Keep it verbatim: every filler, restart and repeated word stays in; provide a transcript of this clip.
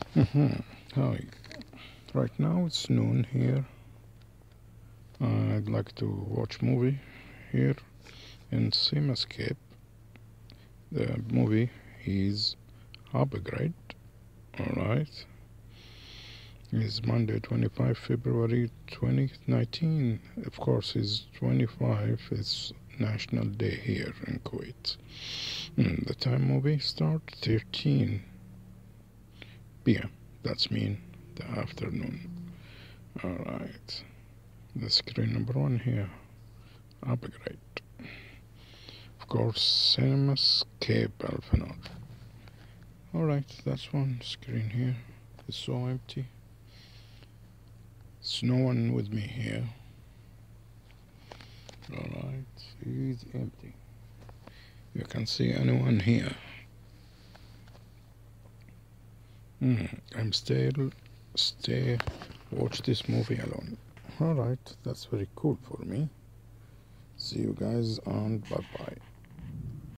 Mm-hmm. Hi. Right now it's noon here. Uh, I'd like to watch movie here in Cinemascape. The movie is Upgrade. Alright. It's Monday, twenty-fifth February twenty nineteen. Of course, it's twenty-five. It's National Day here in Kuwait. Mm, the time movie start thirteen p m. That's mean the afternoon. Alright. The screen number one here. Upgrade. Of course, Cinemascape Alphanor. Alright, that's one screen here. It's so empty. There's no one with me here. Alright, it's empty. You can see anyone here. Mm, I'm still stay watch this movie alone. Alright, that's very cool for me. See you guys and bye bye.